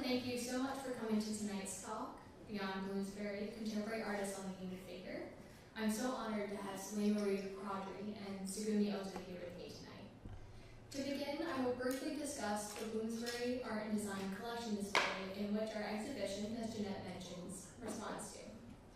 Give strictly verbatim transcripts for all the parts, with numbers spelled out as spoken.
thank you so much for coming to tonight's talk, Beyond Bloomsbury, Contemporary Artists on the Human Figure. I'm so honored to have Celine Marie Quadri and Tsugumi Ota here with me tonight. To begin, I will briefly discuss the Bloomsbury Art and Design Collection display in which our exhibition, as Jeanette mentions, responds to.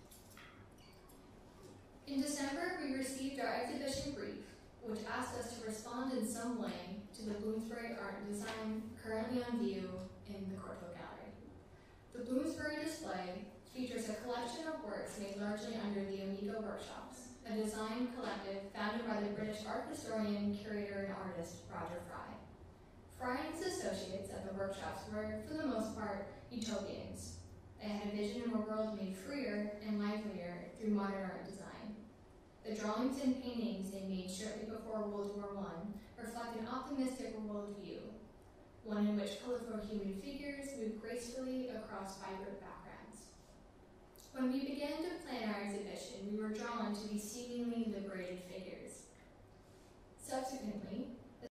In December, we received our exhibition brief, which asked us to respond in some way to the Bloomsbury Art and Design currently on view in the Courtauld Gallery. The Bloomsbury display features a collection of works made largely under the Amigo Workshops, a design collective founded by the British art historian, curator, and artist Roger Fry. Fry and his associates at the workshops were, for the most part, utopians. They had a vision of a world made freer and livelier through modern art design. The drawings and paintings they made shortly before World War One reflect an optimistic worldview, one in which colorful human figures move gracefully across vibrant backgrounds. When we began to plan our exhibition, we were drawn to these seemingly liberated figures. Subsequently,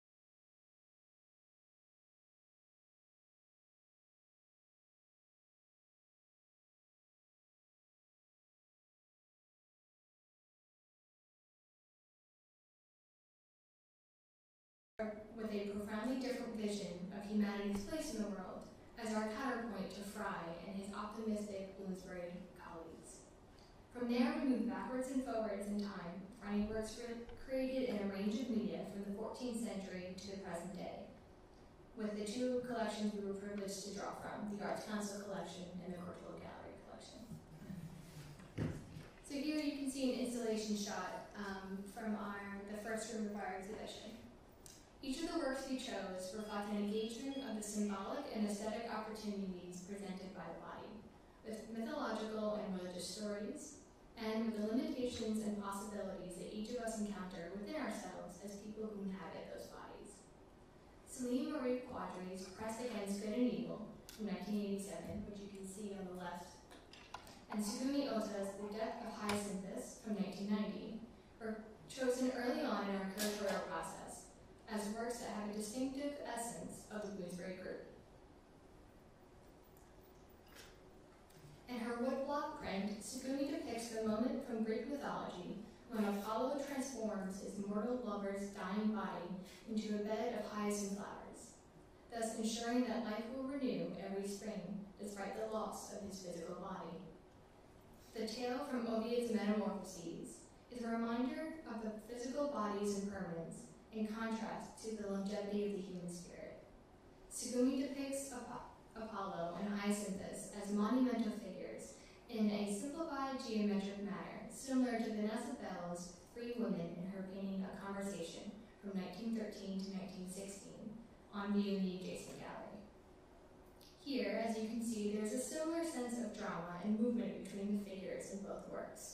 with a profoundly different vision of humanity's place in the world as our counterpoint to Fry and his optimistic Bloomsbury colleagues. From there, we moved backwards and forwards in time, finding works created in a range of media from the fourteenth century to the present day, with the two collections we were privileged to draw from, the Arts Council collection and the Courtauld Gallery collection. So here you can see an installation shot um, from our, the first room of our exhibition. Each of the works we chose reflect an engagement of the symbolic and aesthetic opportunities presented by the body, with mythological and religious stories, and with the limitations and possibilities that each of us encounter within ourselves as people who inhabit those bodies. Celine Marie Quadri's Press Against Good and Evil from nineteen eighty-seven, which you can see on the left, and Tsugumi Ota's The Death of Hyacinthus from nineteen ninety were chosen early on in our curatorial process as works that have a distinctive essence of the Bloomsbury group. In her woodblock print, Tsugumi depicts the moment from Greek mythology when Apollo transforms his mortal lover's dying body into a bed of hyacinth flowers, thus ensuring that life will renew every spring despite the loss of his physical body. The tale from Ovid's Metamorphoses is a reminder of the physical body's impermanence in contrast to the longevity of the human spirit. Tsugumi depicts Ap Apollo and Hyacinthus as monumental figures in a simplified geometric manner, similar to Vanessa Bell's Free Women in her painting A Conversation from nineteen thirteen to nineteen sixteen, on view in the adjacent gallery. Here, as you can see, there's a similar sense of drama and movement between the figures in both works.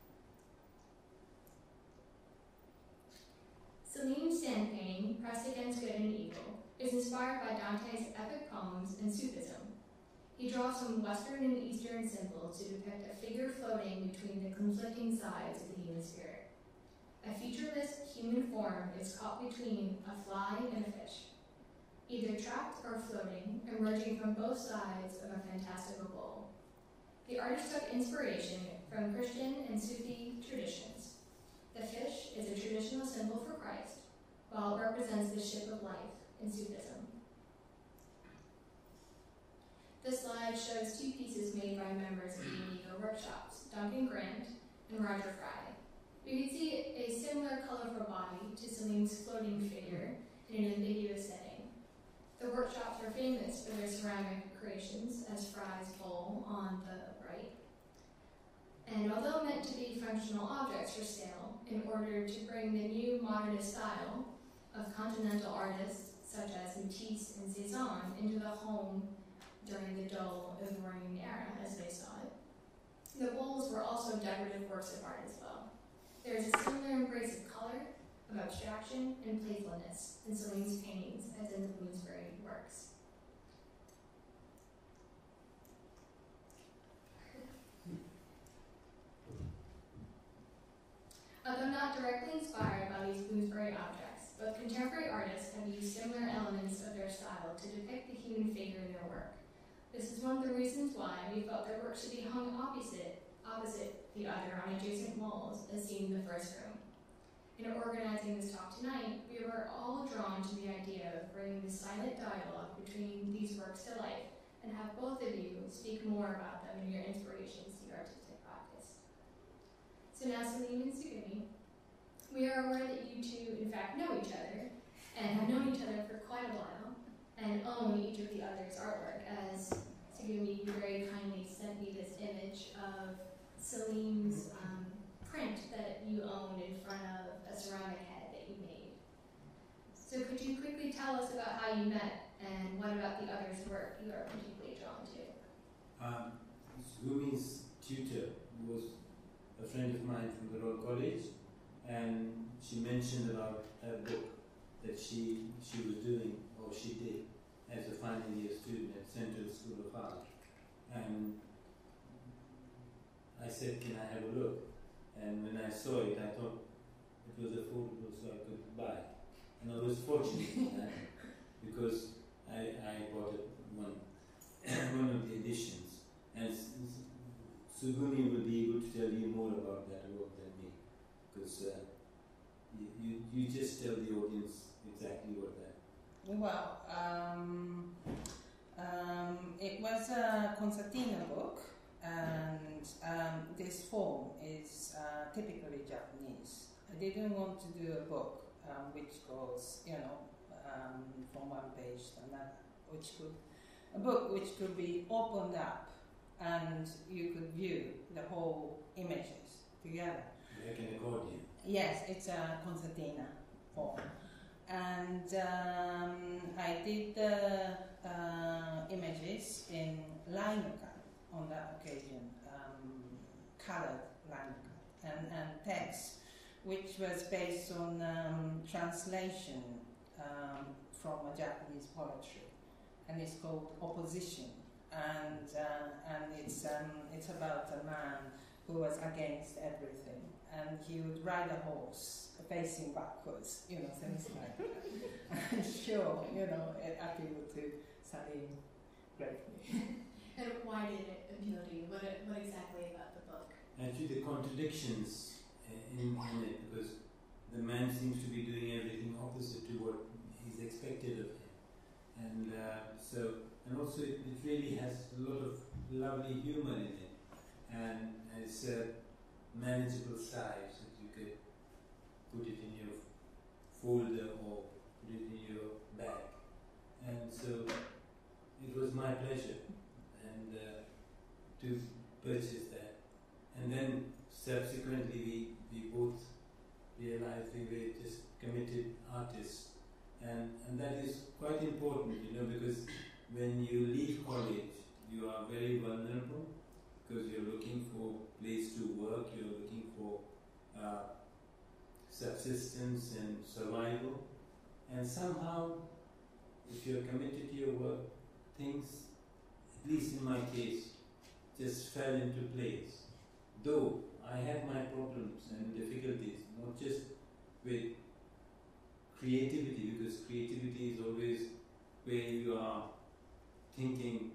Celine's stand painting, Pressed Against Good and Evil, is inspired by Dante's epic poems and Sufism. He draws from Western and Eastern symbols to depict a figure floating between the conflicting sides of the human spirit. A featureless human form is caught between a fly and a fish, either trapped or floating, emerging from both sides of a fantastical bowl. The artist took inspiration from Christian and Sufi traditions. The fish is a traditional symbol for Christ, while it represents the ship of life in Sufism. This slide shows two pieces made by members of the Amigo Workshops, Duncan Grant and Roger Fry. You can see a similar colorful body to Celine's floating figure in an ambiguous setting. The workshops are famous for their ceramic creations, as Fry's bowl on the right. And although meant to be functional objects for sale, in order to bring the new modernist style of continental artists such as Matisse and Cezanne into the home during the dull, overrunning era as they saw it, the bowls were also decorative works of art as well. There is a similar embrace of color, of abstraction, and playfulness in Celine's paintings as in the Bloomsbury works. Although not directly inspired by these Bloomsbury objects, both contemporary artists have used similar elements of their style to depict the human figure in their work. This is one of the reasons why we felt their work should be hung opposite, opposite the other on adjacent walls, as seen in the first room. In organizing this talk tonight, we were all drawn to the idea of bringing the silent dialogue between these works to life and have both of you speak more about them and your inspirations to your artistic practice. So now, Salim and Sugumi, we are aware that you two, in fact, know each other and have known each other for quite a while and own each of the other's artwork, as Sugumi, you very kindly sent me this image of Salim's um, print that you owned in front of a ceramic head that you made. So could you quickly tell us about how you met and what about the other's work you are particularly drawn to? Um, Sugumi's tutor was a friend of mine from the Royal College, and she mentioned about a book that she she was doing, or she did, as a final year student at Central School of Art. And I said, can I have a look? And when I saw it, I thought it was affordable, so I could buy. And I was fortunate in that, because I, I bought it one, one of the editions. And Sugumi will be able to tell you more about that work than me, because uh, you, you, you just tell the audience exactly what that. Well, um, um, it was a concertina book, and um, this form is uh, typically Japanese. I didn't want to do a book um, which goes, you know, um, from one page to another, which could, a book which could be opened up and you could view the whole images together. Like an accordion. Yes, it's a concertina form. And um, I did the uh, images in linocut on that occasion, um, colored linocut, and, and text, which was based on um, translation um, from a Japanese poetry, and it's called Opposition, and uh, and it's um, it's about a man who was against everything, and he would ride a horse facing backwards, you know, things like that. I'm sure, you know, it appealed to Salim greatly. And why did it appeal to you? What, it, what exactly about the book? Actually, the contradictions in, in it, because the man seems to be doing everything opposite to what is expected of him. And uh, so, and also it, it really has a lot of lovely humor in it. And it's a manageable size that you could put it in your folder or put it in your bag. And so it was my pleasure and uh, to purchase that. And then subsequently we, we both realized we were just committed artists. And, and that is quite important, you know, because when you leave college, you are very vulnerable, because you're looking for a place to work, you're looking for uh, subsistence and survival. And somehow, if you're committed to your work, things, at least in my case, just fell into place. Though I had my problems and difficulties, not just with creativity, because creativity is always where you are thinking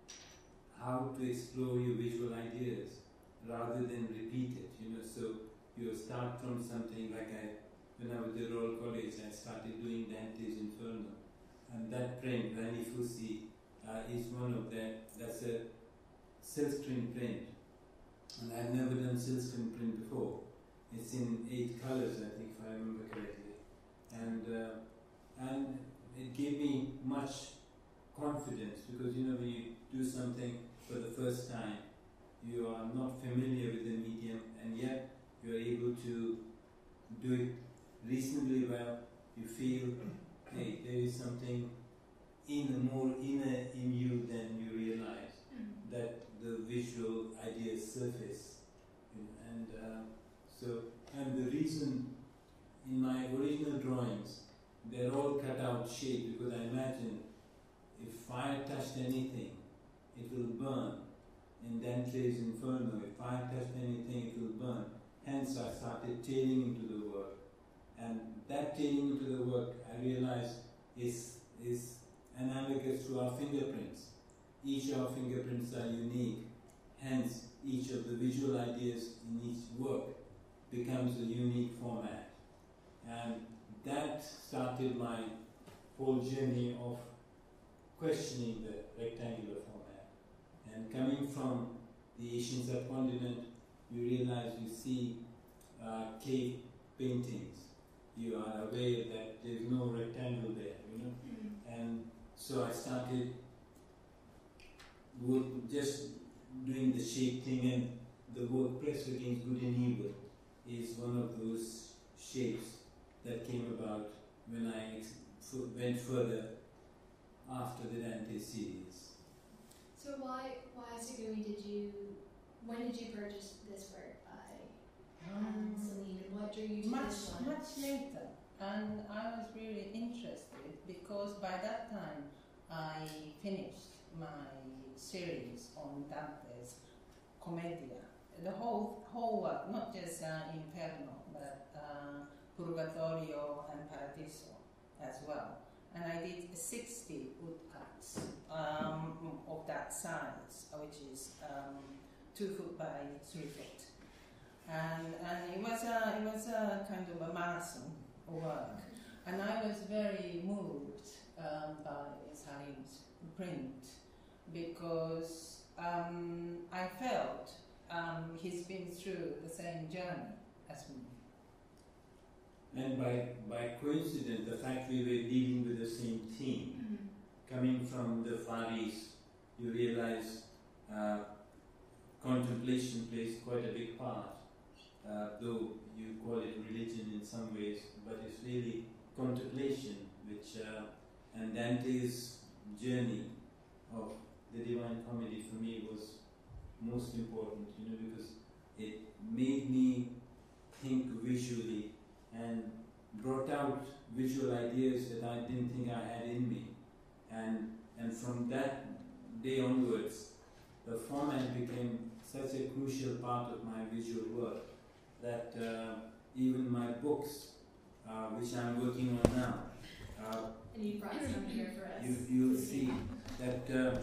how to explore your visual ideas rather than repeat it, you know. So you start from something like I, when I was at Royal College, I started doing Dante's Inferno, and that print, Rani Fussi, uh, is one of that. That's a silkscreen print, and I've never done silkscreen print before. It's in eight colors, I think, if I remember correctly, and uh, and it gave me much confidence, because you know, when you do something for the first time, you are not familiar with the medium, and yet you are able to do it reasonably well. You feel, hey, there is something in more inner in you than you realize, mm-hmm. that the visual ideas surface, and uh, so and the reason in my original drawings they're all cut out shape, because I imagine if fire touched anything, it will burn. In Dante's Inferno, if fire touched anything, it will burn. Hence, I started tailing into the work, and that tailing into the work, I realized, is is analogous to our fingerprints. each of our fingerprints are unique. Hence, each of the visual ideas in each work becomes a unique format. And that started my whole journey of questioning the rectangular format. And coming from the Asian subcontinent, you realize you see uh, cave paintings. You are aware that there is no rectangle there, you know. Mm-hmm. And so I started work, just doing the shape thing, and the work Press Against Good and Evil is one of those shapes that came about when I ex- f- went further after the Dante series. So why, why Sugumi did you, when did you purchase this work by um, Celine, and what drew you to much, this one? much later. And I was really interested because by that time I finished my series on Dante's Commedia. The whole, whole work, not just uh, Inferno, but uh, Purgatorio and Paradiso as well. And I did sixty woodcuts um, of that size, which is um, two foot by three foot. And, and it was a, it was a kind of a marathon work. And I was very moved um, by Salim's print because um, I felt um, he's been through the same journey as me. And by, by coincidence, the fact we were dealing with the same theme, Mm-hmm. coming from the Far East, you realize uh, contemplation plays quite a big part, uh, though you call it religion in some ways, but it's really contemplation, which, uh, and Dante's journey of the Divine Comedy for me was most important, you know, because it made me think visually and brought out visual ideas that I didn't think I had in me. And, and from that day onwards, the format became such a crucial part of my visual work that uh, even my books, uh, which I'm working on now, uh, And you brought some here for us. you, you'll see that uh,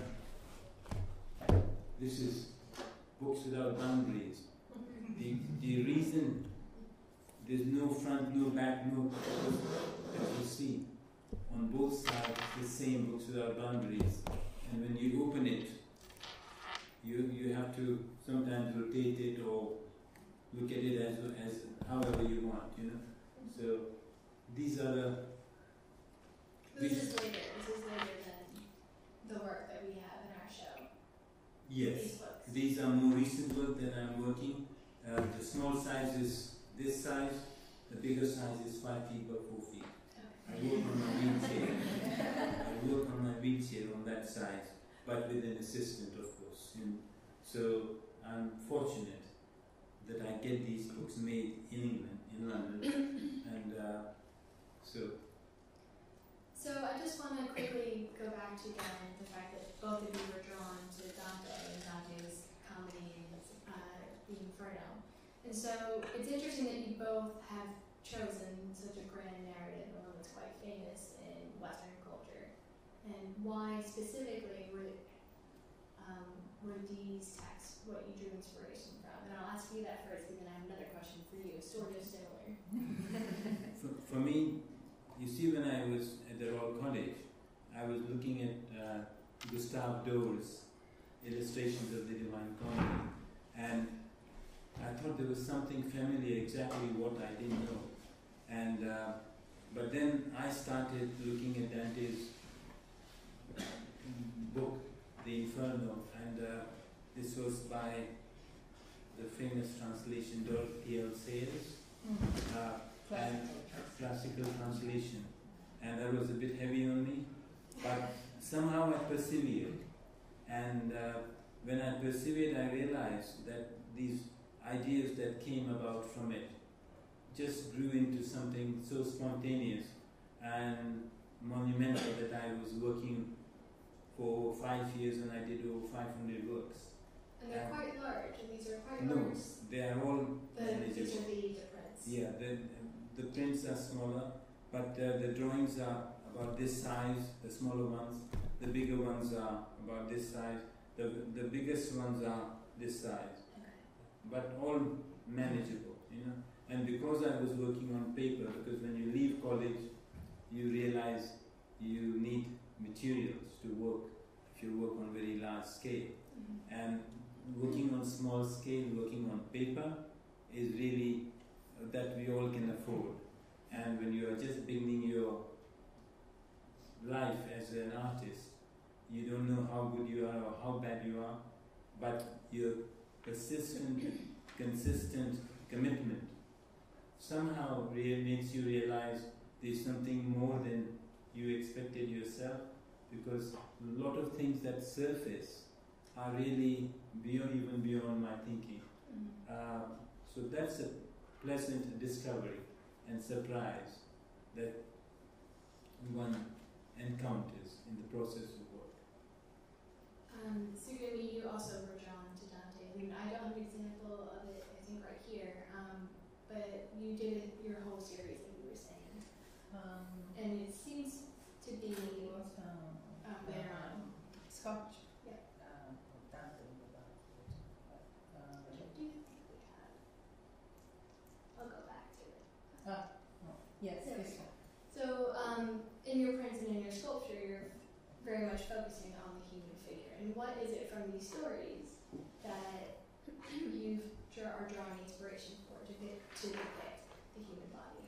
this is Books Without Boundaries. The, the reason there's no front, no back, no, as you see, on both sides, the same Books Without Boundaries. And when you open it, you you have to sometimes rotate it or look at it as as however you want, you know. So these are the. This is later. This is later than the work that we have in our show. Yes. These books. These are more recent work that I'm working. Uh, the small size is this size. The bigger size is five feet by four feet. I work on my wheelchair. I work on my wheelchair on that size, but with an assistant, of course. And so I'm fortunate that I get these books made in England, in London, and uh, so. So I just want to quickly go back to again the fact that both of you were drawn to Dante and Dante's comedy and uh, the Inferno. And so it's interesting that you both have chosen such a grand narrative, one that's quite famous in Western culture. And why specifically were um, were these texts what you drew inspiration from? And I'll ask you that first, and then I have another question for you, sort of similar. for, for me, you see, when I was at the Royal College, I was looking at uh, Gustave Dor's illustrations of the Divine Comedy, and I thought there was something familiar, exactly what I didn't know. And uh, but then I started looking at Dante's book, The Inferno, and uh, this was by the famous translation Dorothy L. Sayers. Mm-hmm. Uh, Classical. and classical translation, and that was a bit heavy on me, but somehow I persevered, and uh, when I persevered I realized that these ideas that came about from it just grew into something so spontaneous and monumental that I was working for five years and I did over five hundred works. And they're Um, quite large, and these are quite No, large. they are all The, manageable. these are the, the prints. Yeah, the, the prints are smaller, but uh, the drawings are about this size, the smaller ones. The bigger ones are about this size. The, the biggest ones are this size. But all manageable, you know. And because I was working on paper, because when you leave college, you realize you need materials to work if you work on very large scale. Mm-hmm. And working on small scale, working on paper is really uh, that we all can afford. And when you are just beginning your life as an artist, you don't know how good you are or how bad you are, but your persistent, consistent commitment somehow rea- makes you realize there's something more than you expected yourself, because a lot of things that surface are really beyond, even beyond my thinking. Mm-hmm. Uh, so that's a pleasant discovery and surprise that one encounters in the process of work. Um, Sugami, you also were drawn to Dante. I mean, I don't have an example of it, I think, right here, um, but you did your whole series, like you were saying. Um, and it seems to be was, um, um, later on. Sculpture. Yeah. Um, Dante about it. Um, Which I do think we have. I'll go back to it. Ah, no. Yes, There we this go. one. So, um, in your prints and in your sculpture, you're very much focusing on the human figure. And what is it from these stories that you draw, are drawing inspiration for to, get, to depict the human body?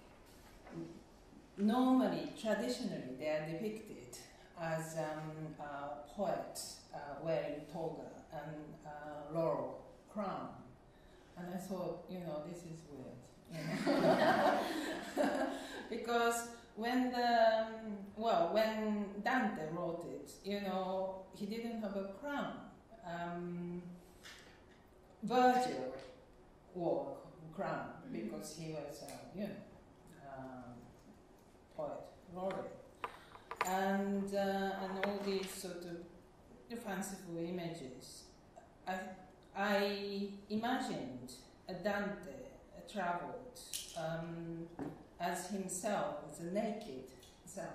Normally, traditionally, they are depicted as um, a poet uh, wearing toga and uh, laurel crown. And I thought, you know, this is weird. You know? Because when the, um, well, when Dante wrote it, you know, he didn't have a crown. Um, Virgil wore a crown because he was, uh, you know, um, poet, laureate. And, uh, and all these sort of fanciful images. I, I imagined a Dante uh, traveled um, as himself, as a naked self.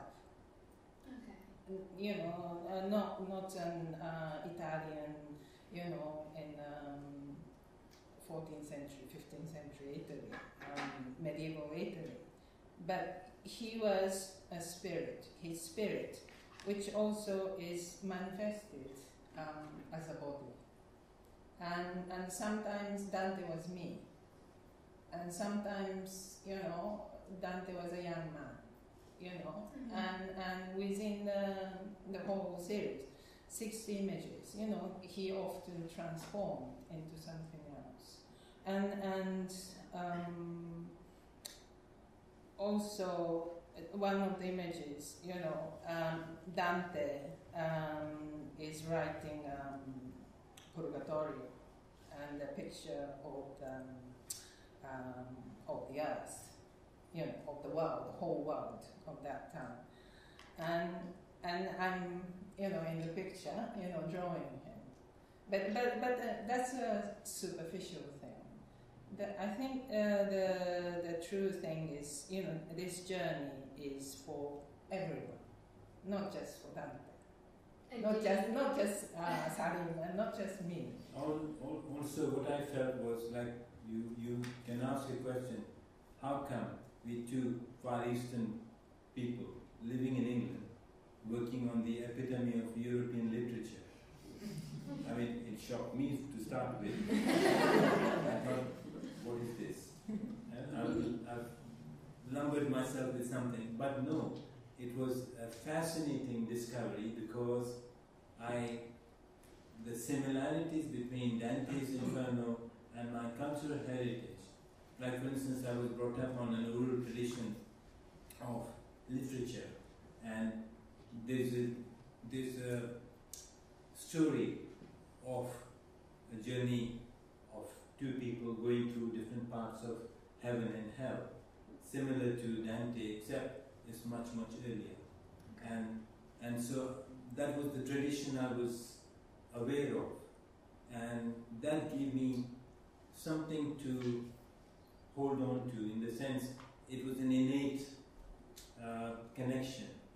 Okay. You know, uh, not not an uh, Italian, you know, in um, fourteenth century, fifteenth century Italy, um, medieval Italy, but he was a spirit, his spirit, which also is manifested um, as a body. And and sometimes Dante was me, and sometimes, you know, Dante was a young man, you know, mm-hmm. and and within the, the whole series, sixty images, you know, he often transformed into something else. And and um, also one of the images, you know, um, Dante um, is writing um, Purgatorio, and a picture of the, um, of the earth, you know, of the world, the whole world of that time. And and I'm, you know, in the picture, you know, drawing him. But but but uh, that's a superficial thing. The, I think uh, the the true thing is, you know, this journey is for everyone, not just for Dante. And Not just, not just uh, Salim, and not just me. Also, what I felt was like you, you can ask a question: how come we two Far Eastern people living in England, working on the epitome of European literature? I mean, it shocked me to start with. I thought, what is this? And I've, I've lumbered myself with something, but no. It was a fascinating discovery because I, the similarities between Dante's Inferno and my cultural heritage, like for instance I was brought up on an oral tradition of literature, and there's a, there's a story of a journey of two people going through different parts of heaven and hell, similar to Dante, except it's much, much earlier. And and so that was the tradition I was aware of. And that gave me something to hold on to, in the sense it was an innate uh, connection.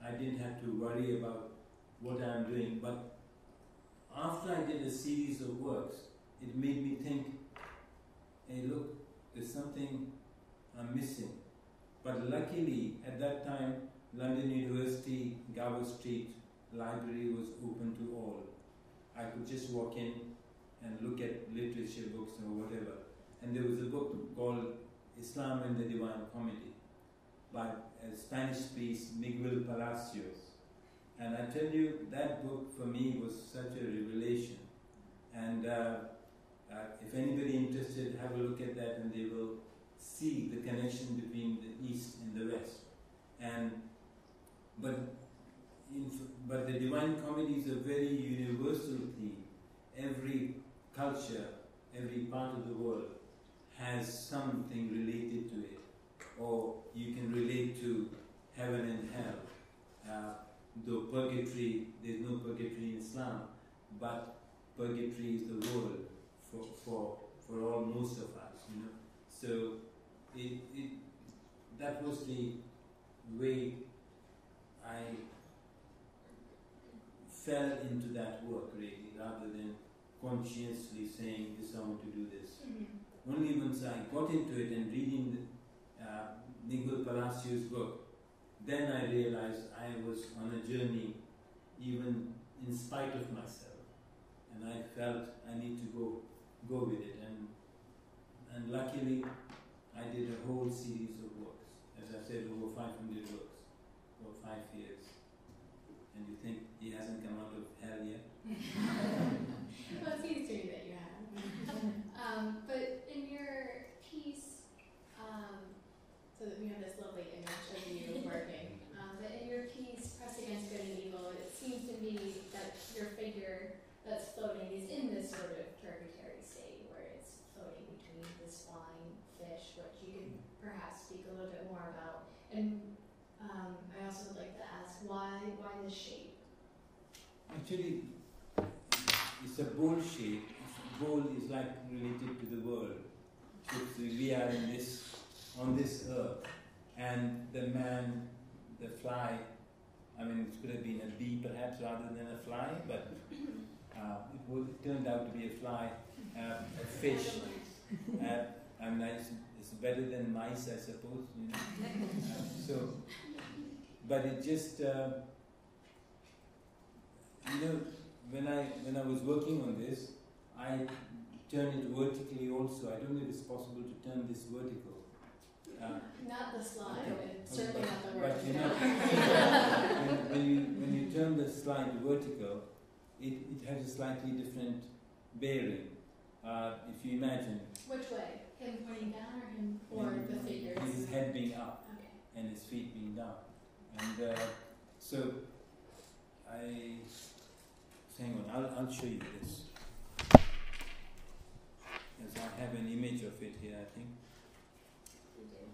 I didn't have to worry about what I'm doing. But after I did a series of works, it made me think, hey look, there's something I'm missing. But luckily, at that time, London University, Gower Street Library was open to all. I could just walk in and look at literature books or whatever. And there was a book called Islam and the Divine Comedy by a Spanish priest, Miguel Palacios. And I tell you, that book for me was such a revelation. And uh, uh, if anybody interested, have a look at that and they will see the connection between the East and the West. And but in, but the Divine Comedy is a very universal theme. Every culture, every part of the world has something related to it, or you can relate to heaven and hell. Uh, though purgatory, there's no purgatory in Islam, but purgatory is the world for for for all most of us, you know. So it it that was the way I fell into that work, really, rather than consciously saying this, I want to do this. Mm-hmm. Only once I got into it and reading the, uh, Miguel Palacios' book, then I realized I was on a journey even in spite of myself. And I felt I need to go go with it. And and luckily, I did a whole series of works. As I said, over five hundred works for five years. And you think he hasn't come out of hell yet? Well, it seems to me that you have. um, but in your piece, um, so that we have this lovely image of you working, um, but in your piece, Press Against Good and Evil, it seems to me that your figure that's floating is in this sort of purgatory state where it's floating between this flying fish, which you can perhaps speak a little bit more about. And um, I also would like to ask, why why this shape? Actually, it's a bowl shape. Bowl is like related to the world. So we are in this, on this earth, and the man, the fly, I mean, it could have been a bee perhaps rather than a fly, but uh, it, was, it turned out to be a fly, uh, a fish. Uh, I mean, it's, it's better than mice, I suppose. You know? uh, so, but it just, uh, you know, when I when I was working on this, I turned it vertically also. I don't know if it's possible to turn this vertical. Uh, not the slide, okay. and certainly okay. not the But vertical. you know, when, when you when you turn the slide vertical, it, it has a slightly different bearing. Uh, if you imagine. Which way? Him pointing down or him or him, the figures? His head being up, okay. and his feet being down. And uh, so I. Hang on, I'll, I'll show you this. As I have an image of it here, I think. You do.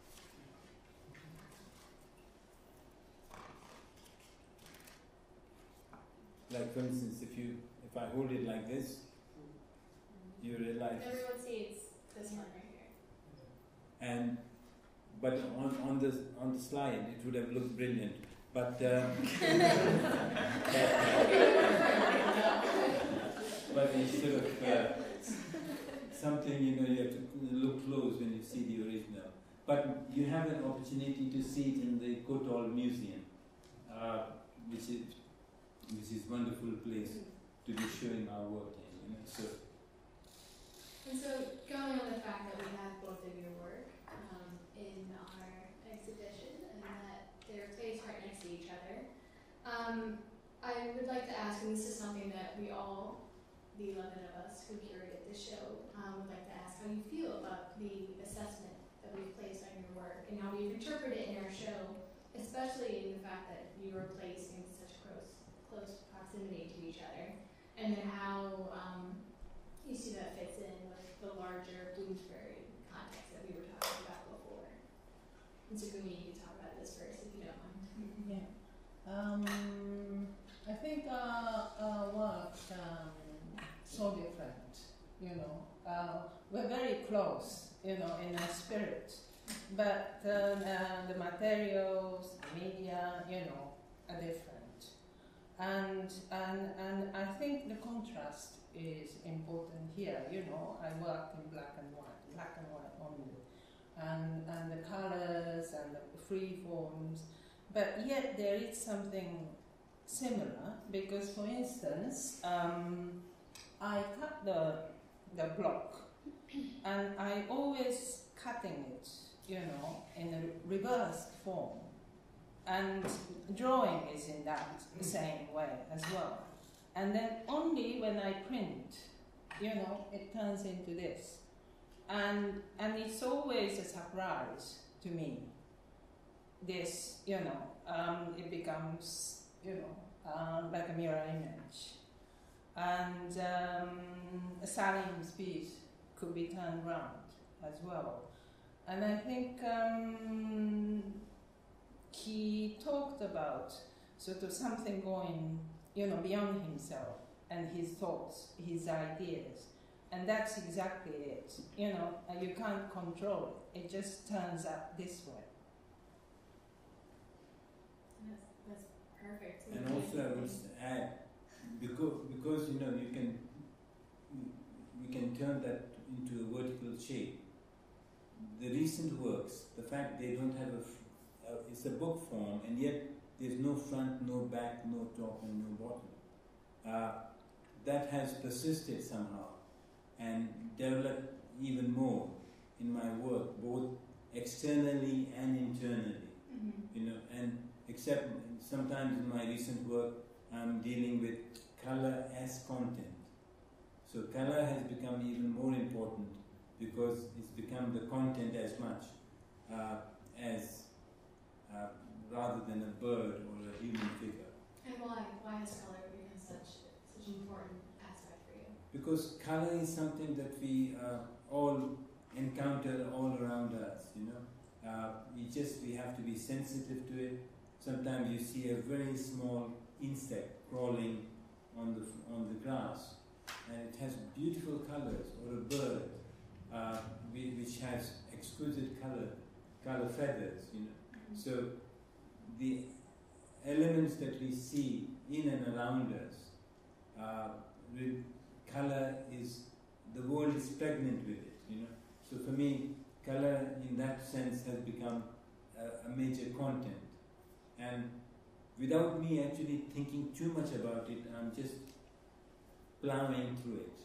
Like for instance, if you if I hold it like this, you realize. Everyone sees this one right here. And but on on the on the slide, it would have looked brilliant. But, uh, but, uh, but it's sort of uh, something, you know, you have to look close when you see the original. But you have an opportunity to see it in the Kotol Museum, uh, which is which is wonderful place to be showing our work in. You know, so. And so, going on the fact that we have both of your work um, in our exhibition and that they're placed right next to each other, um, I would like to ask, and this is something that we all, the eleven of us who curated this show, um, would like to ask how you feel about the assessment that we've placed on your work and how we've interpreted it in our show, especially in the fact that you were placed in such close, close proximity to each other, and then how um, you see that fits in with the larger Bloomsbury context that we were talking about before. And so, Gumi, you can talk about this first if you don't mind. Yeah. Um, I think our, our work um, so different, you know. Uh, we're very close, you know, in our spirit. But um, uh, the materials, the media, you know, And, and, and I think the contrast is important here. You know, I worked in black and white, black and white only, and, and the colors and the free forms, but yet there is something similar, because for instance, um, I cut the, the block, and I always cutting it, you know, in a reversed form. And drawing is in that same way as well. And then only when I print, you know, it turns into this. And, and it's always a surprise to me. This, you know, um, it becomes, you know, um, like a mirror image. And um, Salim's piece could be turned round as well. And I think um, he talked about sort of something going, you know, beyond himself and his thoughts, his ideas. And that's exactly it. You know, you can't control it. It just turns out this way. That's, that's perfect. And also I would add, because, because you know, you can, we can turn that into a vertical shape. The recent works, the fact they don't have a, f- uh, it's a book form, and yet there's no front, no back, no top, and no bottom. Uh, that has persisted somehow and developed even more in my work, both externally and internally. Mm-hmm. You know, and except sometimes in my recent work, I'm dealing with color as content. So color has become even more important because it's become the content as much uh, as uh, rather than a bird or a human figure. And why? Why has color become such such an important aspect for you? Because color is something that we uh, all encounter all around us, you know. Uh, we just, we have to be sensitive to it. Sometimes you see a very small insect crawling on the, on the grass, and it has beautiful colors, or a bird uh, which has exquisite color, color feathers, you know. Mm-hmm. So the elements that we see in and around us, uh, with color is, the world is pregnant with it, you know. So for me, color in that sense has become a, a major content. And without me actually thinking too much about it, I'm just plowing through it.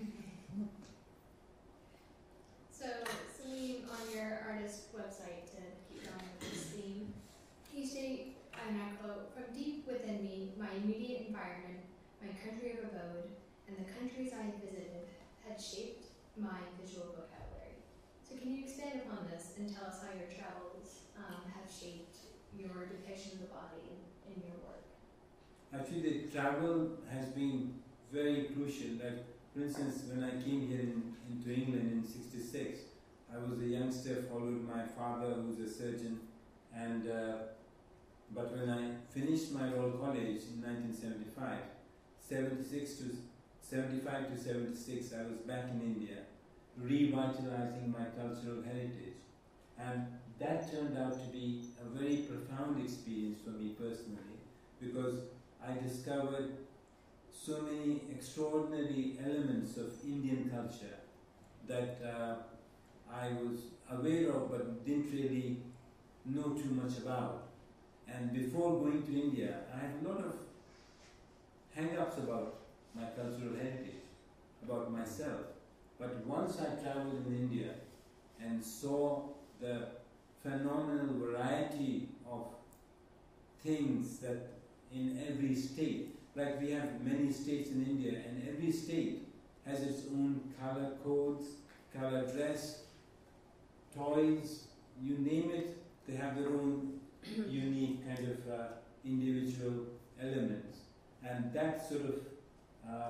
So, Salim, on your artist website, to keep going with this theme, you state, and I quote, "From deep within me, my immediate environment, my country of abode, and the countries I have visited had shaped my visual vocabulary." So can you expand upon this and tell us how your travels um, have shaped your depiction of the body in, in your work? Actually, the travel has been very crucial. Like, for instance, when I came here in, into England in sixty-six, I was a youngster, followed my father, who was a surgeon, and uh, but when I finished my Royal College in nineteen seventy-five, seventy-six to seventy-five to seventy-six, I was back in India, revitalizing my cultural heritage, and that turned out to be a very profound experience for me personally, because I discovered so many extraordinary elements of Indian culture that uh, I was aware of but didn't really know too much about. And before going to India, I had a lot of hang-ups about my cultural heritage, about myself. But once I traveled in India and saw the phenomenal variety of things that in every state, like we have many states in India, and every state has its own color codes, color dress, toys, you name it, they have their own unique kind of uh, individual elements. And that sort of uh,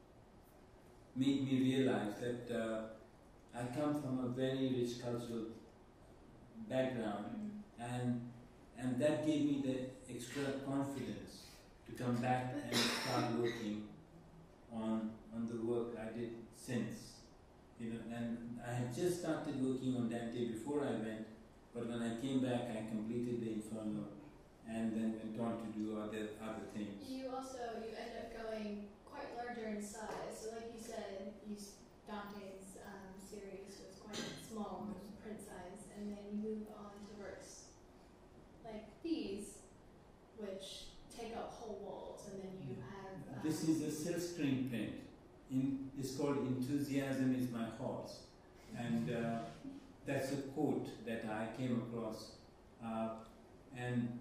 made me realize that uh, I come from a very rich cultural background, Mm-hmm. and and that gave me the extra confidence to come back and start working on on the work I did since. You know, and I had just started working on Dante before I went, but when I came back, I completed the Inferno, and then went on to do other about the other things. You also, you end up going quite larger in size. So like you said, you, Dante's um, series was quite small in print size, and then you move on to works like these, which take up whole walls, and then you have... Um, This is a silk-screen print. In, it's called Enthusiasm is My Horse. And uh, that's a quote that I came across. Uh, and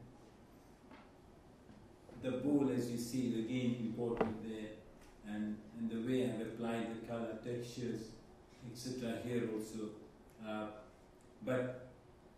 the bowl, as you see, again important there. And, and the way I've applied the color textures, et cetera here also. Uh, but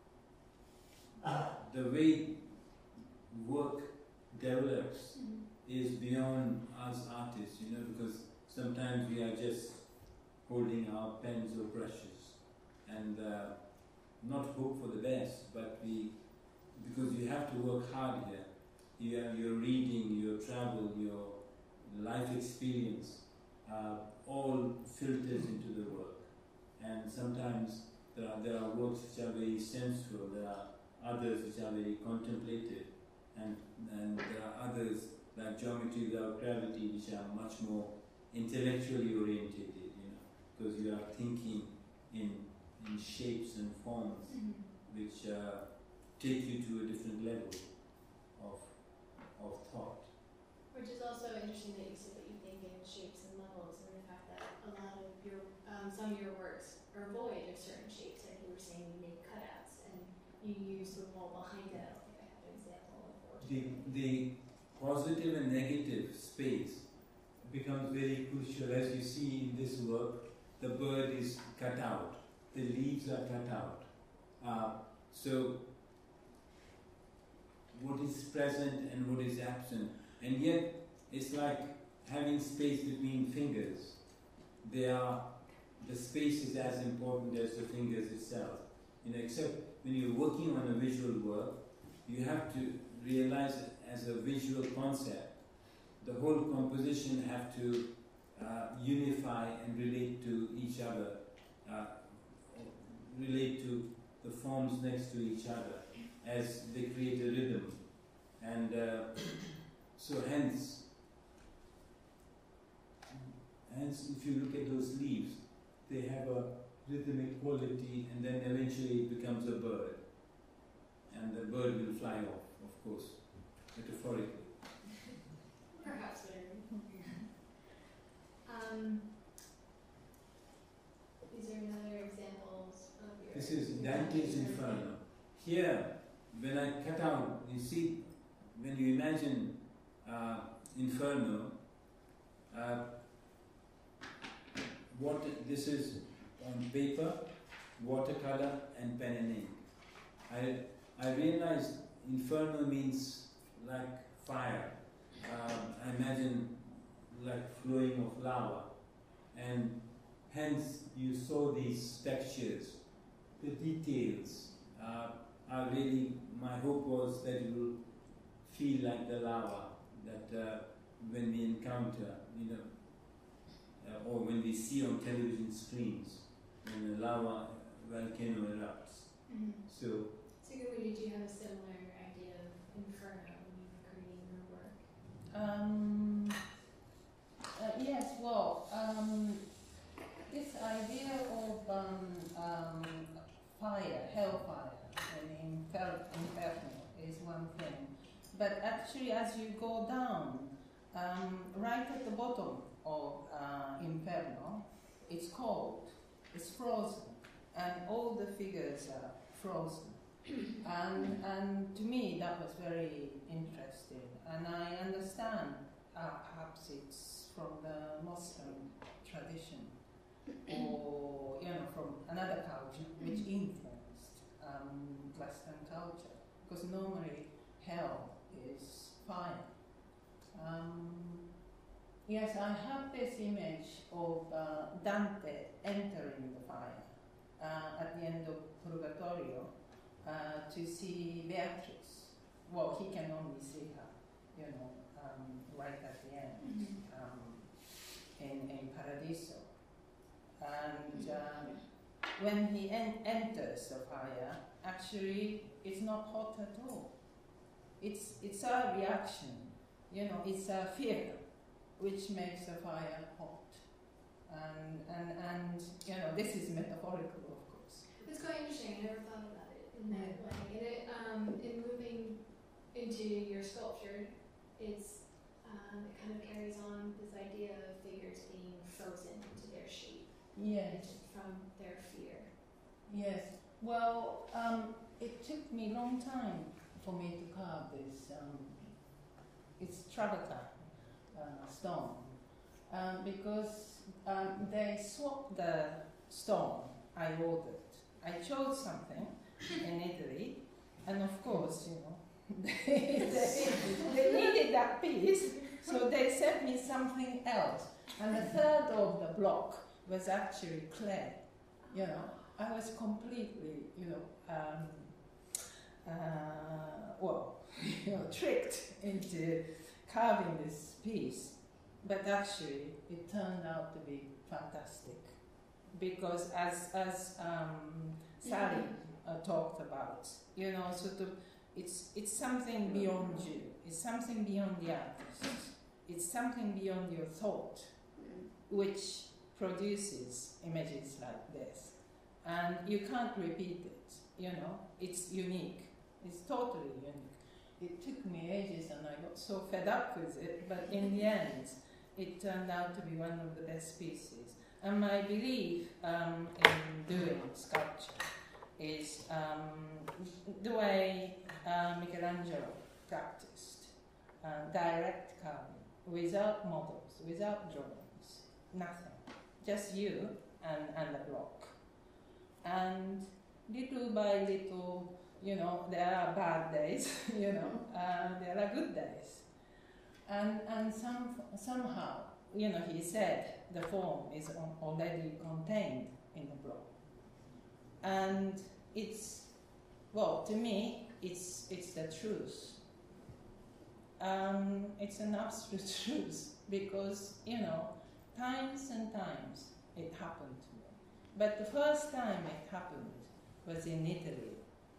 the way work develops mm-hmm. is beyond us artists, you know, because sometimes we are just holding our pens or brushes and uh, not hope for the best, but we, because you have to work hard here. You have your reading, your travel, your life experience, uh, all filters into the work. And sometimes there are, there are works which are very sensual, there are others which are very contemplative, and, and there are others like Geometry Without Gravity which are much more intellectually oriented, you know, because you are thinking in, in shapes and forms Mm-hmm. which uh, take you to a different level of, of thought. Which is also interesting that you said that you think in shapes and levels, and the fact that a lot of your, um, some of your works are void of certain shapes. Like you were saying, you make cutouts and you use the wall behind it. I don't think I have an example of what. The, the positive and negative space becomes very crucial. As you see in this work, the bird is cut out, the leaves are cut out. Uh, so what is present and what is absent, and yet it's like having space between fingers. They are, the space is as important as the fingers itself. You know, except when you're working on a visual work, you have to realize it as a visual concept. The whole composition have to uh, unify and relate to each other, uh, relate to the forms next to each other as they create a rhythm. And uh, so hence, hence if you look at those leaves, they have a rhythmic quality, and then eventually it becomes a bird. And the bird will fly off, of course, metaphorically. Perhaps literally. um, these are another examples of your... This is Dante's Inferno. Here, when I cut out, you see, when you imagine uh, Inferno, uh, what this is on paper, watercolor, and pen and ink. I I realized Inferno means like fire. Uh, I imagine like flowing of lava, and hence you saw these textures, the details. Uh, are really, my hope was that it will feel like the lava that uh, when we encounter, you know, uh, or when we see on television screens when the lava volcano erupts. Mm-hmm. So, Sugumi, did you have a similar idea of Inferno when you were creating your work? Um, uh, yes, well, um, this idea of um, um, fire, hellfire, in Infer- Inferno is one thing. But actually, as you go down, um, right at the bottom of uh, Inferno, it's cold, it's frozen, and all the figures are frozen. and, and to me, that was very interesting. And I understand, uh, perhaps it's from the Muslim tradition, or you know, from another culture which influenced um, Western culture. Because normally hell is fire. Um, yes, I have this image of uh, Dante entering the fire uh, at the end of Purgatorio uh, to see Beatrice. Well, he can only see her, you know, um, right at the end, Mm-hmm. um, in, in Paradiso. And uh, when he en- enters the fire, actually it's not hot at all. it's it's a reaction, you know, it's a fear which makes the fire hot. And, and, and you know, this is metaphorical, of course. It's quite interesting. I never thought about it in that way. And it, um, in moving into your sculpture, it's um, it kind of carries on this idea of figures being frozen into their shape. Yes. From their fear. Yes. Well, um, it took me a long time for me to carve this. Um, it's Travertine uh, stone um, because um, they swapped the stone I ordered. I chose something in Italy, and of course, you know, they, they, they needed that piece, so they sent me something else. And a third of the block was actually clay. You know, I was completely, you know, um, uh, well, you know, tricked into carving this piece. But actually, it turned out to be fantastic, because as as um, Sally uh, talked about, you know, sort of, it's it's something beyond you. It's something beyond the artist. It's something beyond your thought, which produces images like this, and you can't repeat it. You know, it's unique. It's totally unique. It took me ages, and I got so fed up with it. But in the end, it turned out to be one of the best pieces. And my belief um, in doing sculpture is um, the way uh, Michelangelo practiced, uh, direct carving, without models, without drawings, nothing, just you and, and the block. And little by little, you know, there are bad days, you know, uh, there are good days. And, and some, somehow, you know, he said the form is on, already contained in the block. And it's, well, to me, it's, it's the truth. Um, it's an absolute truth, because, you know, times and times it happened to me. But the first time it happened was in Italy.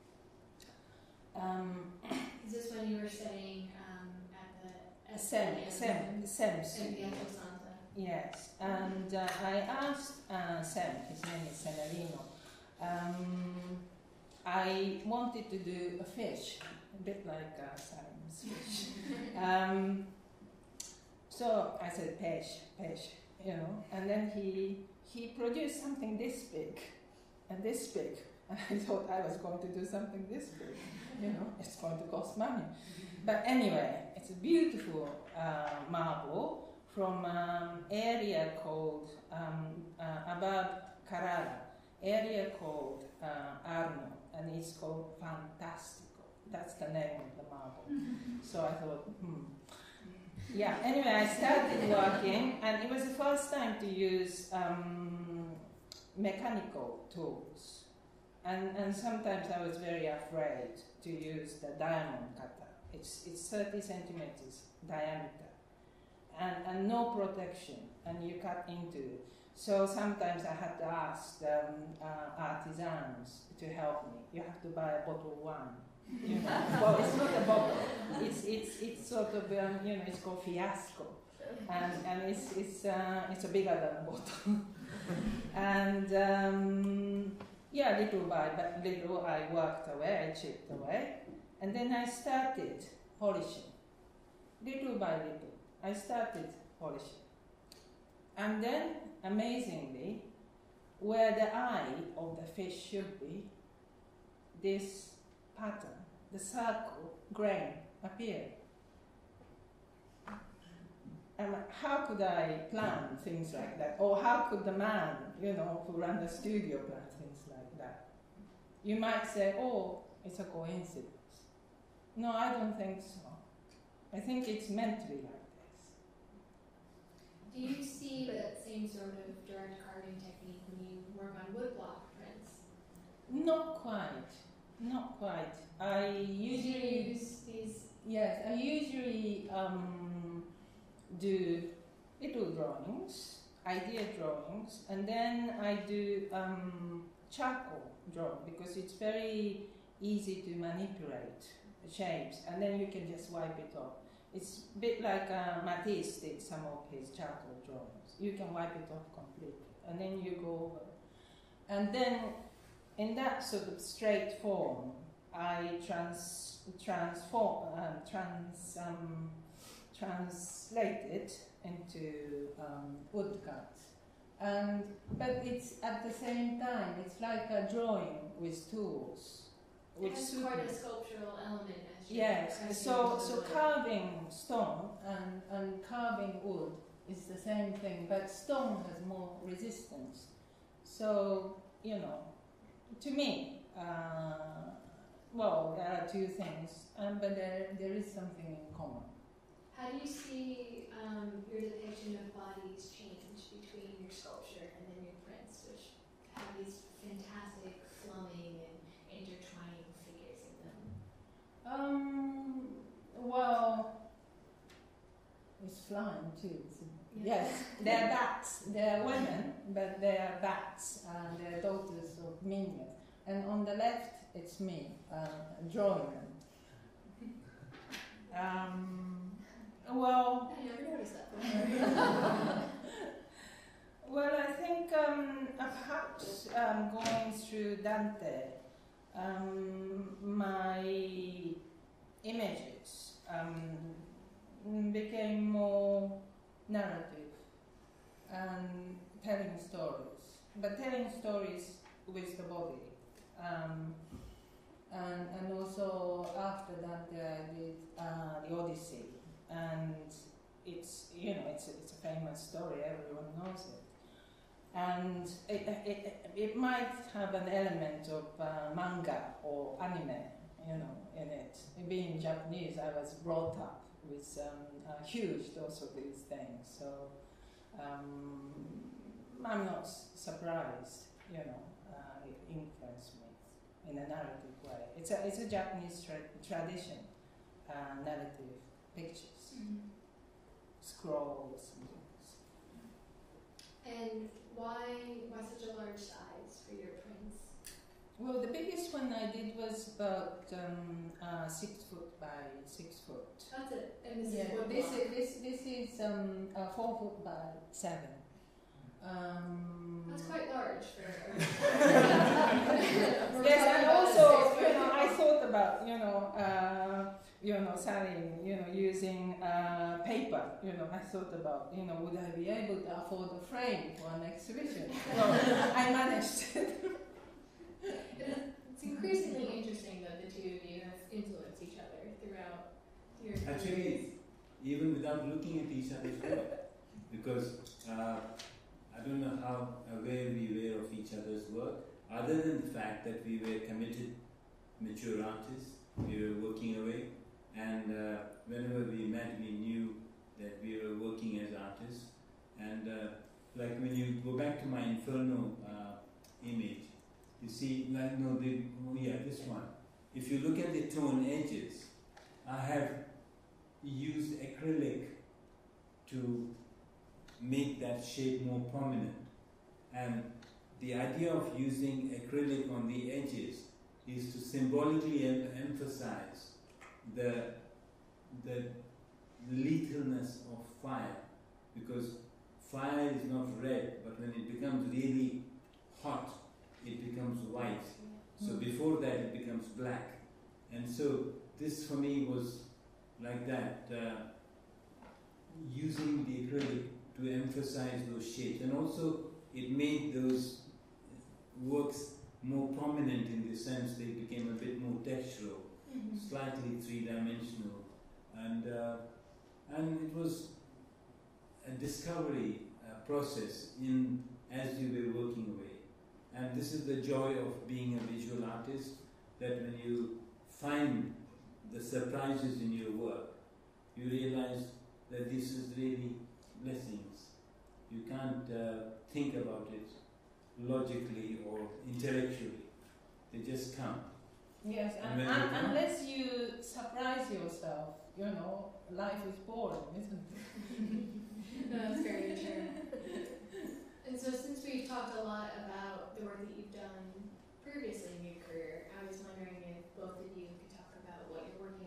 Um, Is this when you were studying um, at the at Sem, the Sem, Sem San Pietro Santa? Yes, and uh, I asked uh, Sem, his name is Severino, um, I wanted to do a fish, a bit like uh, Sam's fish. um, so I said, peixe, peixe, you know, and then he, he produced something this big and this big. And I thought I was going to do something this big, you know, it's going to cost money. But anyway, it's a beautiful uh, marble from an um, area called, um, uh, above Carrara, area called uh, Arno, and it's called Fantastico. That's the name of the marble. So I thought, hmm. Yeah, anyway, I started working, and it was the first time to use um, mechanical tools. And, and sometimes I was very afraid to use the diamond cutter. It's, it's thirty centimeters diameter, and, and no protection, and you cut into it. So sometimes I had to ask um, uh, artisans to help me. You have to buy a bottle of wine. You know? Well, it's not a bottle. It's, it's, it's sort of, um, you know, it's called fiasco. And, and it's, it's, uh, it's a bigger than a bottle. And um, yeah, little by but little I worked away, I chipped away. And then I started polishing. Little by little, I started polishing. And then, amazingly, where the eye of the fish should be, this pattern, the circle grain appeared. And how could I plan things like that? Or how could the man, you know, who ran the studio plan things like that? You might say, oh, it's a coincidence. No, I don't think so. I think it's meant to be like this. Do you see that same sort of direct carving technique when you work on woodblock prints? Not quite. Not quite. I usually use these. Yes, I usually um, do little drawings, idea drawings, and then I do um, charcoal drawing because it's very easy to manipulate shapes, and then you can just wipe it off. It's a bit like uh, Matisse did some of his charcoal drawings. You can wipe it off completely, and then you go over. And then, in that sort of straight form, I trans transform uh, trans um, translate it into um, woodcut. And but it's at the same time, it's like a drawing with tools. Which It's suit quite me. a sculptural element. As you Yes, press so into so the wood. carving stone and, and carving wood is the same thing, but stone has more resistance. So, you know, to me, uh, well, there are two things, um, but there there is something in common. How do you see um, your depiction of bodies change between your sculpture and then your prints, which have these fantastic flumming and intertwining figures in them? Um, well, it's flying too, isn't it? Yeah. Yes, they're bats. They're women, but they're bats, and they're daughters of minions. And on the left, it's me uh, drawing them. Um, well, I never noticed that before. well, I think um, perhaps um, going through Dante, um, my images um, became more narrative and telling stories, but telling stories with the body. Um, and, and also after that I did uh, the Odyssey, and it's, you know, it's a, it's a famous story, everyone knows it. And it, it, it might have an element of uh, manga or anime, you know, in it. Being Japanese, I was brought up with um, uh, huge dose of these things, so um, I'm not s- surprised, you know, uh, it influenced me in a narrative way. It's a, it's a Japanese tra tradition, uh, narrative pictures, Mhm. scrolls and things. And why why such a large size for your prints? Well, the biggest one I did was about um, uh, six foot by six foot. That's it. And this Yeah, is what this is this this is um, uh, four foot by seven. Um, That's quite large for. yes, and also, you know, I thought about, you know, uh, you know, selling, you know, using uh, paper. You know, I thought about, you know, would I be able to afford a frame for an exhibition? Well, I managed it. It's increasingly interesting that the two of you have influenced each other throughout your careers. Actually, even without looking at each other's work, because uh, I don't know how aware we were of each other's work, other than the fact that we were committed, mature artists, we were working away, and uh, whenever we met, we knew that we were working as artists. And uh, like when you go back to my Inferno uh, image, you see, like, no, the, oh yeah, this one. If you look at the tone edges, I have used acrylic to make that shape more prominent. And the idea of using acrylic on the edges is to symbolically em emphasize the, the lethalness of fire, because fire is not red, but when it becomes really hot, it becomes white. So Mm. before that it becomes black. And so this for me was like that, uh, using the acrylic to emphasize those shapes. And also it made those works more prominent in the sense they became a bit more textural, Mhm. slightly three-dimensional. And, uh, and it was a discovery uh, process in as we were working away. And this is the joy of being a visual artist, that when you find the surprises in your work, you realize that this is really blessings. You can't uh, think about it logically or intellectually. They just come. Yes, And and, when and you come- unless you surprise yourself, you know, life is boring, isn't it? No, that's very true. And so since we've talked a lot about the work that you've done previously in your career, I was wondering if both of you could talk about what you're working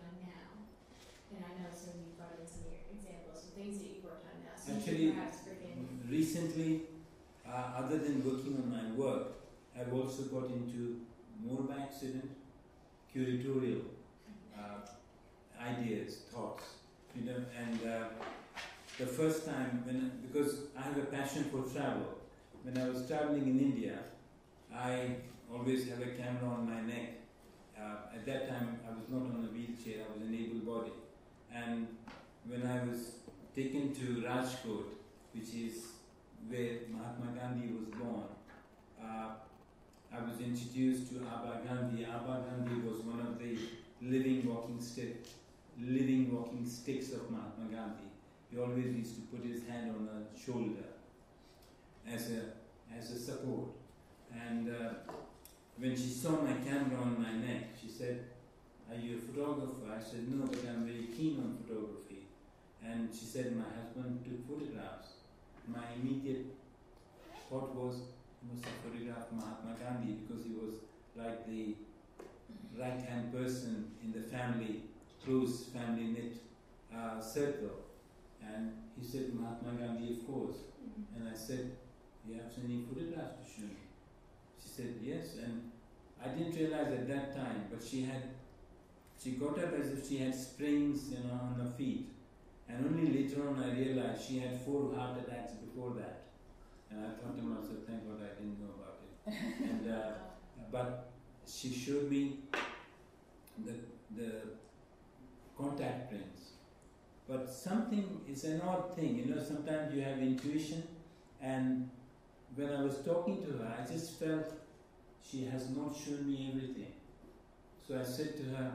Actually, perhaps forgetting. recently, uh, other than working on my work, I've also got into, more by accident, curatorial uh, ideas, thoughts, you know, and uh, the first time, when because I have a passion for travel, when I was traveling in India, I always have a camera on my neck. Uh, at that time, I was not on a wheelchair, I was an able-bodied. And when I was taken to Rajkot, which is where Mahatma Gandhi was born, uh, I was introduced to Abba Gandhi. Abba Gandhi was one of the living walking stick, living walking sticks of Mahatma Gandhi. He always used to put his hand on the shoulder as a as a support. And uh, when she saw my camera on my neck, she said, "Are you a photographer?" I said, "No, but I'm very keen on photography." And she said, "My husband took photographs." My immediate thought was, he must have photographed Mahatma Gandhi because he was like the right-hand person in the family, close family knit uh, circle. And he said, "Mahatma Gandhi, of course." Mhm. And I said, "You have any photographs to show me?" She said, "Yes." And I didn't realize at that time, but she had, she got up as if she had springs, you know, on her feet. And only later on I realized she had four heart attacks before that. And I thought to myself, thank God I didn't know about it. and uh, but she showed me the the contact prints. But something is an odd thing, you know, sometimes you have intuition, and when I was talking to her, I just felt she has not shown me everything. So I said to her,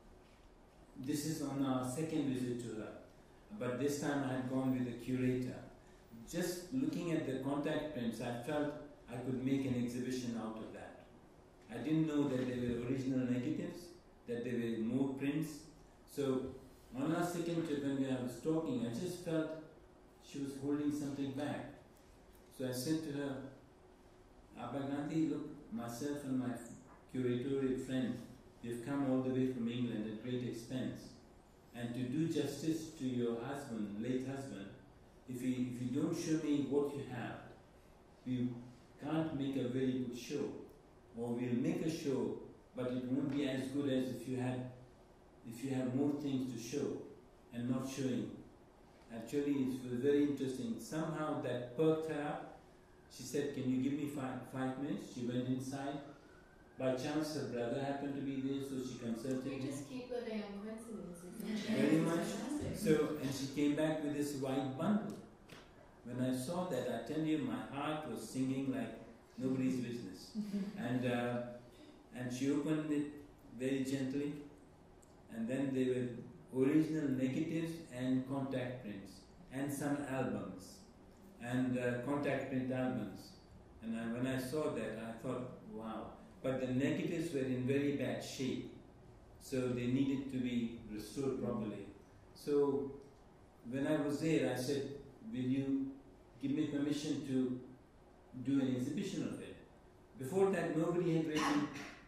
this is on our second visit to her, but this time I had gone with a curator. Just looking at the contact prints, I felt I could make an exhibition out of that. I didn't know that they were original negatives, that there were more prints. So on our second trip when I was talking, I just felt she was holding something back. So I said to her, "Abba Gandhi, look, myself and my curatorial friend, we've come all the way from England at great expense. And to do justice to your husband, late husband, if you, if you don't show me what you have, we can't make a very good show. Or we'll make a show, but it won't be as good as if you had, if you have more things to show and not showing." Actually, it was very interesting. Somehow that perked her up. She said, "Can you give me five, five minutes?" She went inside. By chance, her brother happened to be there, so she consulted You him. just keep living on coincidences. Very much. Fantastic. So, and she came back with this white bundle. When I saw that, I tell you, my heart was singing like nobody's business. and uh, and she opened it very gently, and then there were original negatives and contact prints, and some albums, and uh, contact print albums. And I, when I saw that, I thought, wow. But the negatives were in very bad shape, so they needed to be restored properly. So when I was there, I said, "Will you give me permission to do an exhibition of it?" Before that, nobody had really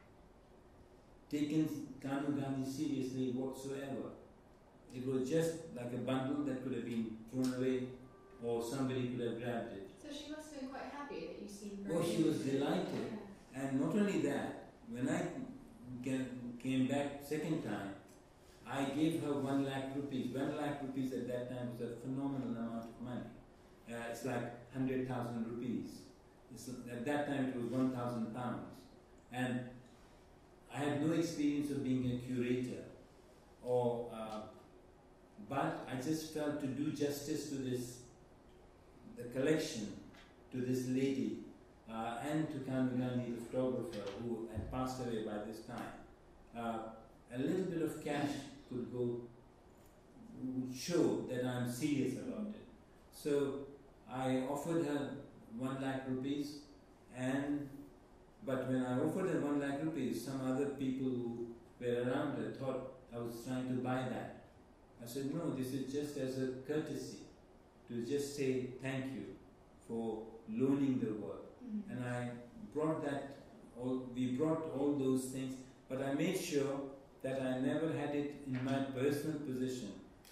taken Kanu Gandhi seriously whatsoever. It was just like a bundle that could have been thrown away, or somebody could have grabbed it. So she must have been quite happy that you seemed Oh, very she was interested. delighted. Yeah. And not only that, when I ca- came back second time, I gave her one lakh rupees. One lakh rupees at that time was a phenomenal amount of money. Uh, it's like hundred thousand rupees. It's, at that time it was one thousand pounds. And I had no experience of being a curator, or uh, but I just felt to do justice to this, the collection, to this lady, uh, and to Kanu Gandhi, the photographer, who had passed away by this time. Uh, a little bit of cash could go, would show that I'm serious about it. So I offered her one lakh rupees, and but when I offered her one lakh rupees, some other people who were around her thought I was trying to buy that. I said, "No, this is just as a courtesy, to just say thank you for loaning the work." Mhm. And I brought that, all, we brought all those things, but I made sure that I never had it in my personal possession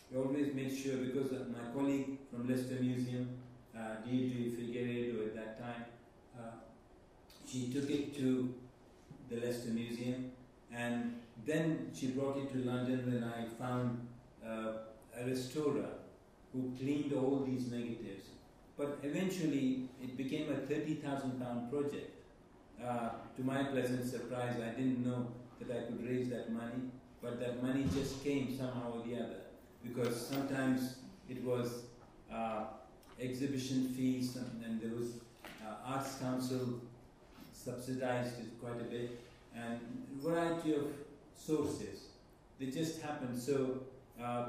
we always make sure, because uh, my colleague from Leicester Museum, uh, Deirdre Figueiredo at that time, uh, she took it to the Leicester Museum, and then she brought it to London when I found uh, a restorer who cleaned all these negatives. But eventually it became a thirty thousand pound project. Uh, to my pleasant surprise, I didn't know that I could raise that money, but that money just came somehow or the other, because sometimes it was uh, exhibition fees, and, and there was uh, Arts Council subsidized it quite a bit, and a variety of sources. They just happened. So uh,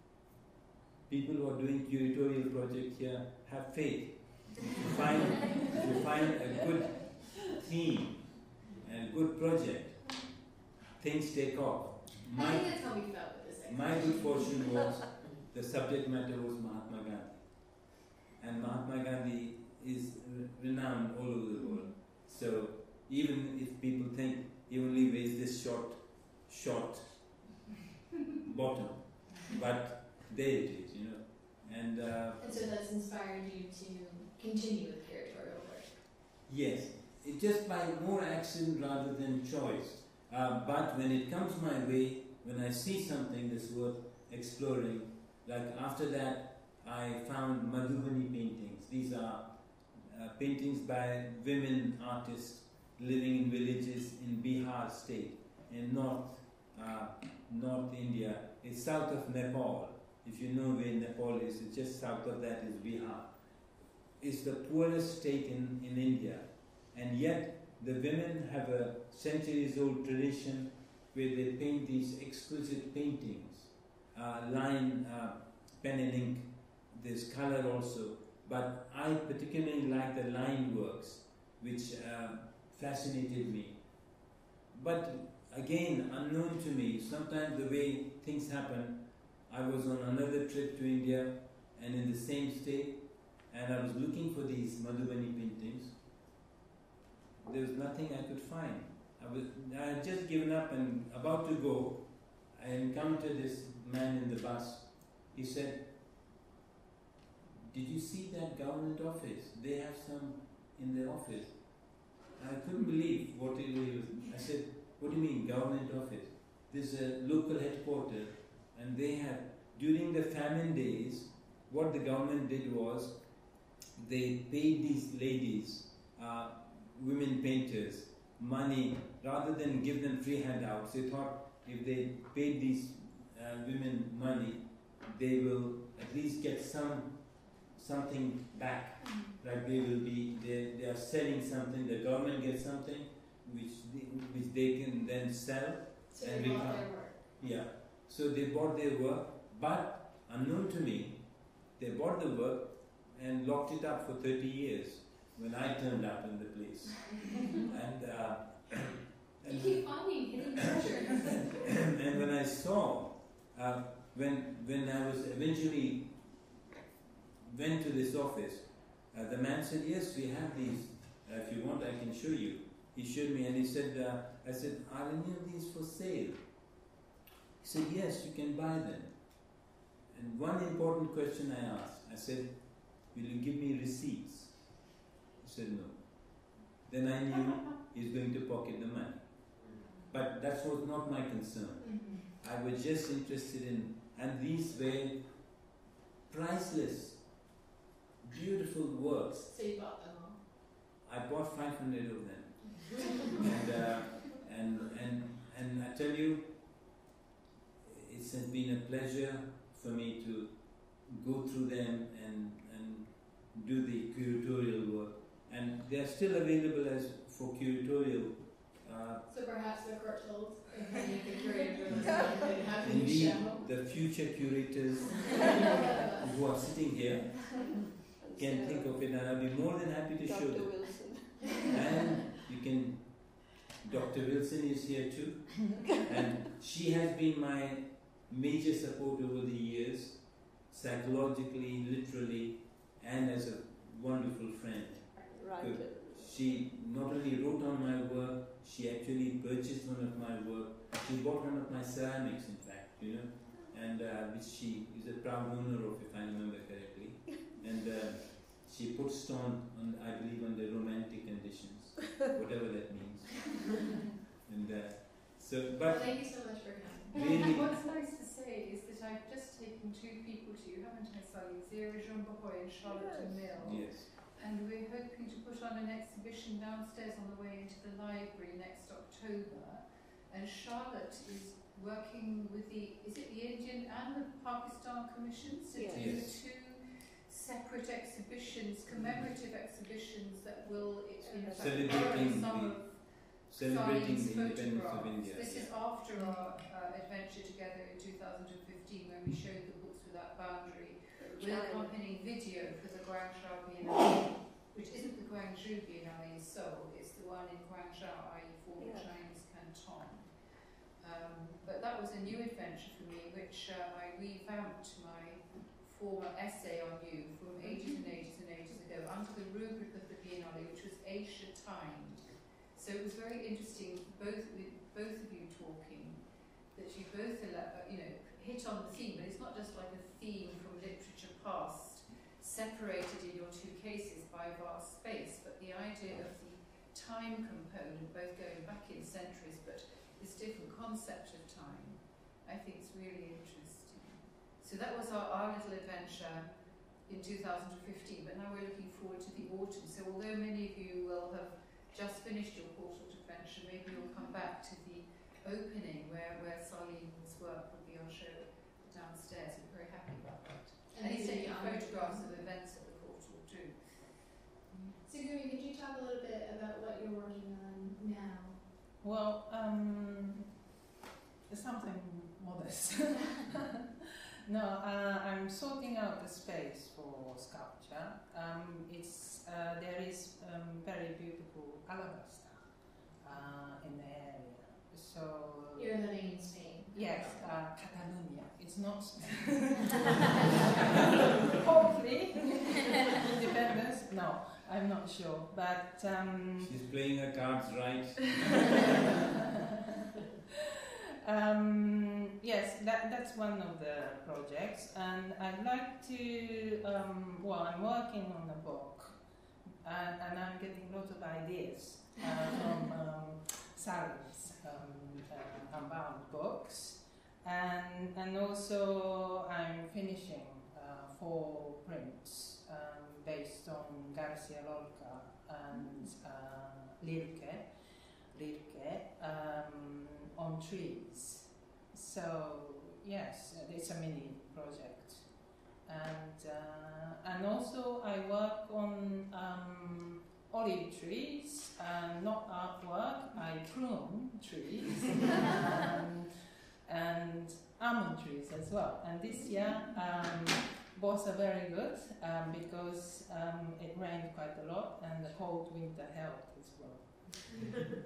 people who are doing curatorial project here, have faith. If you find, if you find a good theme and a good project, things take off. I My, think that's how we felt with this exhibition. my good fortune was the subject matter was Mahatma Gandhi. And Mahatma Gandhi is re- renowned all over the world. So even if people think he only wears this short, short bottom, but there it is, you know. And uh, And so that's inspired you to continue with curatorial work. yes, it just by more action rather than choice. Uh, but when it comes my way, when I see something that's worth exploring, like after that, I found Madhubani paintings. These are uh, paintings by women artists living in villages in Bihar state, in North uh, North India. It's south of Nepal. If you know where Nepal is, it's just south of that is Bihar. It's the poorest state in, in India, and yet the women have a centuries-old tradition where they paint these exquisite paintings, uh, line, uh, pen and ink. There's color also, but I particularly like the line works, which uh, fascinated me. But again, unknown to me, sometimes the way things happen, I was on another trip to India and in the same state, and I was looking for these Madhubani paintings. There was nothing I could find. I was I had just given up and about to go. I encountered this man in the bus. He said, "Did you see that government office? They have some in their office." I couldn't believe what it was. I said, "What do you mean, government office?" There's a local headquarters, and they have, during the famine days, what the government did was, they paid these ladies, uh, women painters, money, rather than give them free handouts. They thought if they paid these uh, women money, they will at least get some something back. Like they will be, they, they are selling something, the government gets something, which they, which they can then sell. So And they we bought can't- their work. Yeah, so they bought their work, but unknown to me, they bought the work and locked it up for thirty years when I turned up in the place. and uh, You and, keep finding hidden treasures. and when I saw, uh, when when I was eventually went to this office, uh, the man said, "Yes, we have these. Uh, if you want, I can show you." He showed me, and he said, uh, "I said, are any of these for sale?" He said, "Yes, you can buy them." And one important question I asked, I said, "Will you give me receipts?" He said, "No." Then I knew he's going to pocket the money. But that was not my concern. Mm-hmm. I was just interested in, and these were priceless, beautiful works. So you bought them all. I bought five hundred of them. and, uh, and, and, and I tell you, it has been a pleasure for me to go through them and, and do the curatorial work. And they are still available as for curatorial. Uh, So perhaps the court told if they make a curator for this, they'd have a new indeed, show. the future curators who are sitting here can think of it, and I'll be more than happy to show Doctor them. Wilson. And you can, Doctor Wilson is here too, and she has been my major support over the years, psychologically, literally, and as a wonderful friend. Right. Good. She not only wrote on my work, she actually purchased one of my work. She bought one of my ceramics, in fact, you know, and uh, which she is a proud owner of, if I remember correctly. And uh, she put stone on, I believe, on the romantic conditions, whatever that means. And uh, so, Well, but thank you so much for coming. really, What's nice to say is that I've just taken two people to you, haven't I, Sally? Zira Jean-Bahoy and Charlotte Mill. yes, And we're hoping to put on an exhibition downstairs on the way into the library next October. And Charlotte is working with the, is it the Indian and the Pakistan commissions to Yes. do Yes. two separate exhibitions, commemorative exhibitions that will, in fact, Celebrating borrow some the- of celebrating Science the independence of photographs. India. This yeah. is after our uh, adventure together in two thousand fifteen when we showed the Books Without Boundary. We're accompanying video for the Guangzhou Biennale, which isn't the Guangzhou Biennale in Seoul, it's the one in Guangzhou, that is former Yeah. Chinese Canton. Um, but that was a new adventure for me, which uh, I revamped my former essay on you from ages and ages and ages ago under the rubric of the Biennale, which was Asia timed. So it was very interesting, both with both of you talking, that you both, uh, you know, hit on the theme, but it's not just like a theme from literature past, separated in your two cases by vast space, but the idea of the time component, both going back in centuries, but this different concept of time, I think is really interesting. So that was our, our little adventure in two thousand fifteen, but now we're looking forward to the autumn. So although many of you will have just finished your portal adventure, maybe you'll come back to the opening where, where Salim's work will be on show downstairs. We're very happy about that. And he's taking photographs of events at the portal too. Sugumi, could you talk a little bit about what you're working on now? Well, um, it's something modest. No, uh, I'm sorting out the space for sculpture. Um, it's uh, there is um, very beautiful alabaster uh, in the area. So You're living in Spain. yes, uh, Catalonia. It's not Spain. Hopefully, independence. No, I'm not sure, but. Um, She's playing her cards right. Um, yes, that, that's one of the projects, and I'd like to, um, well, I'm working on a book, and, and I'm getting lots of ideas uh, from um, Sally's um, uh, Unbound books, and, and also I'm finishing uh, four prints um, based on Garcia Lorca and uh, Rilke, Rilke um, on trees. So yes, it's a mini project, and uh, and also I work on um, olive trees, uh, not artwork. I prune trees um, and almond trees as well. And this year um, both are very good um, because um, it rained quite a lot and the cold winter helped as well.